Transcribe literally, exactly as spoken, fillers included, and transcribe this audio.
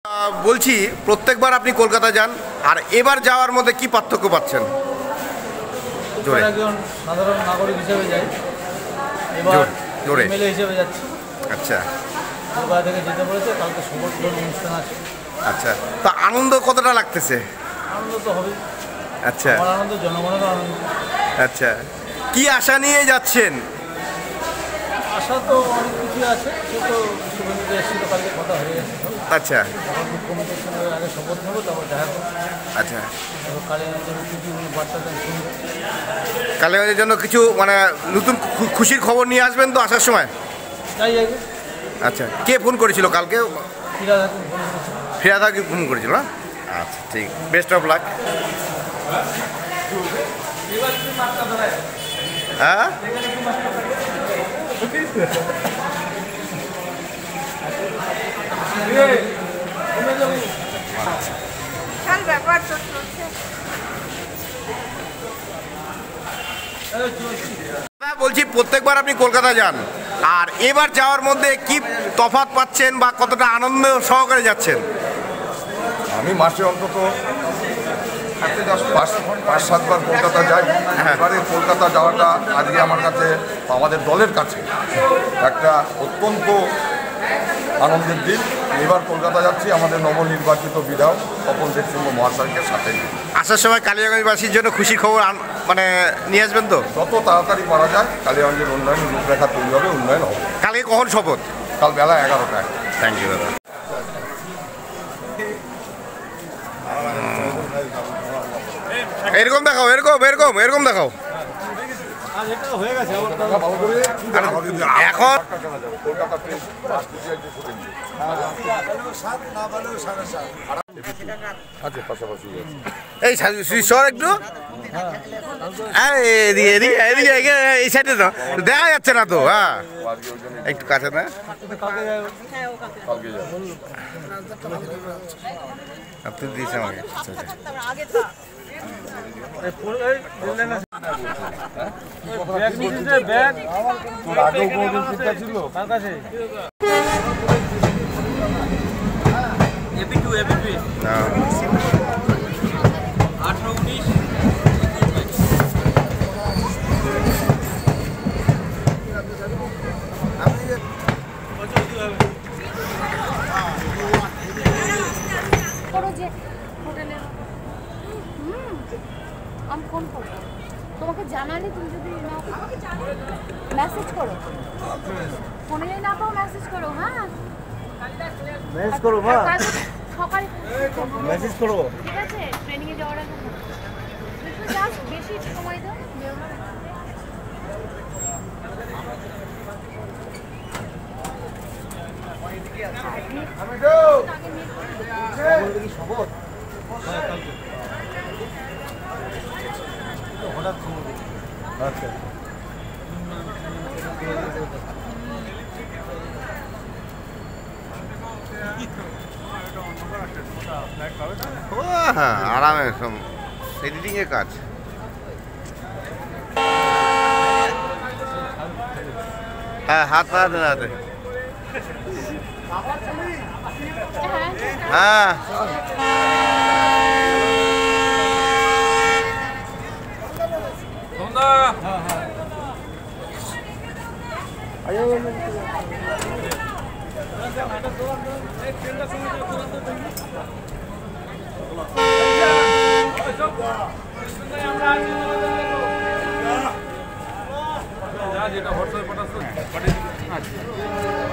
বলছি প্রত্যেকবার আপনি কলকাতা যান, আর এবার যাওয়ার মধ্যে কি পার্থক্য পাচ্ছেন? একজন সাধারণ নাগরিক হিসেবে যাই, এবার এমএলএ হিসেবে যাচ্ছি। আচ্ছা, কলকাতা থেকে যেতে বলেছে, কালকে শপথ গ্রহণ অনুষ্ঠান আছে। আচ্ছা, তো আনন্দ কতটা লাগতেছে? আনন্দ তো হবে। আচ্ছা, আমার আনন্দ, জনগণেরও আনন্দ। আচ্ছা, কি আশা নিয়ে যাচ্ছেন? আশা তো অনেক কিছু আছে, সে তো শুভেন্দু এসেছিল, কালকে কথা হয়ে গেছে। আচ্ছা, মুখ্যমন্ত্রীর সঙ্গে আগে শপথ নেবো, তারপর দেখা করবো। আচ্ছা, কালীগঞ্জের কিছু বার্তা দেন শুনবো। কালীগঞ্জের জন্য কিছু মানে নতুন খুশির খবর নিয়ে আসবেন তো আসার সময়? তাই যাবে। আচ্ছা, কে ফোন করেছিল কালকে? ফিরাদ ফোন করেছিল। ফিরাদা কি ফোন করেছিল না? আচ্ছা, ঠিক, বেস্ট অফ লাক। হ্যাঁ, বলছি প্রত্যেকবার আপনি কলকাতা যান, আর এবার যাওয়ার মধ্যে কি তফাৎ পাচ্ছেন বা কতটা আনন্দ সহকারে যাচ্ছেন? আমি মাসে অন্তত পাঁচ পাঁচ সাতবার কলকাতা যাই। এবারে কলকাতা যাওয়াটা আজকে আমার কাছে, আমাদের দলের কাছে একটা অত্যন্ত আনন্দের দিন। এবার কলকাতা যাচ্ছি আমাদের নবনির্বাচিত বিধায়ক তপন দেব সিংহ মহাশয়কে সাথে নিয়ে। আসার সময় কালীগঞ্জবাসীর জন্য খুশির খবর মানে নিয়ে আসবেন তো? যত তাড়াতাড়ি পারা যায় কালীগঞ্জের উন্নয়ন রূপরেখা তৈরি হবে, উন্নয়ন হবে। কালকে কখন শপথ? কাল বেলা এগারোটায়। থ্যাংক ইউ দাদা। এরকম দেখাও, এরকম এরকম এরকম দেখাও। এখন এই সর একটু, এদিকে এদিকে এদিকে এই সাইডে তো দেখা যাচ্ছে না তো। হ্যাঁ, একটু কাছে না, আপনি দিয়েছেন আমাকে। আঠারো উনিশ আমি ফোন করবো তোমাকে, জানালে তুমি যদি মেসেজ করো, ফোনে না পাও মেসেজ করো। হ্যাঁ, মেসেজ করো মা, সকালে মেসেজ করো। ঠিক আছে, ট্রেনিং এ যাওয়ার আগে জাস্ট বেশি সময় দাও। শপথ হঠাৎ আচ্ছা, হ্যাঁ, আরামে এডিটিং এর কাজ। হ্যাঁ, হাত পা দেন হাতে। হ্যাঁ, যেটা হোয়াটসঅ্যাপে পাঠাচ্ছ